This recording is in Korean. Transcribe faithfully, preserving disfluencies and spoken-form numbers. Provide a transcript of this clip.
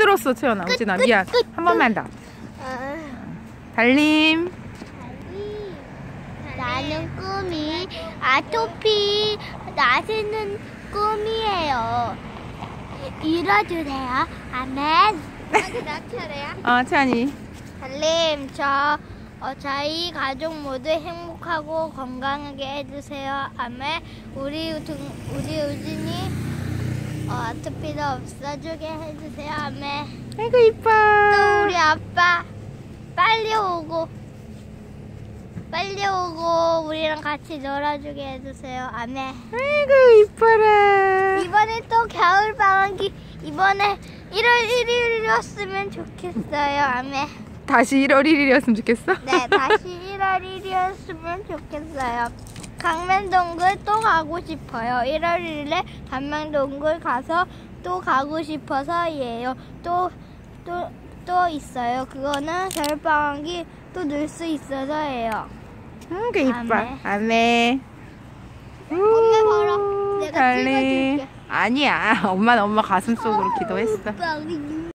들었어, 채연아. 우진아, 미안. 한 번만 더. 달님. 나는 꿈이 아토피 나시는 꿈이에요. 이뤄주세요. 아멘. 아직 나 차례야? 어, 채연이. 달님, 저 어, 저희 가족 모두 행복하고 건강하게 해주세요. 아멘. 우리 등, 우리 우진이 어, 아토피도 없어지게 해주세요. 아멘. 아이고 이뻐. 또 우리 아빠 빨리 오고 빨리 오고 우리랑 같이 놀아주게 해주세요. 아멘. 아이고 이뻐라. 이번에 또 겨울 방학이 이번에 일월 일일이었으면 좋겠어요. 아멘. 다시 일월 일일이었으면 좋겠어? 네, 다시 일월 일일이었으면 좋겠어요. 강변동굴 또 가고 싶어요. 일월 일일에 강변동굴 가서 또 가고 싶어서예요. 또, 또, 또 있어요. 그거는 겨울방학이 또 놀 수 있어서예요. 아이고 이뻐. 아멘. 아멘. 엄마 봐라. 내가 달리. 찍어줄게. 아니야. 엄마는 엄마 가슴 속으로 기도했어. 빵.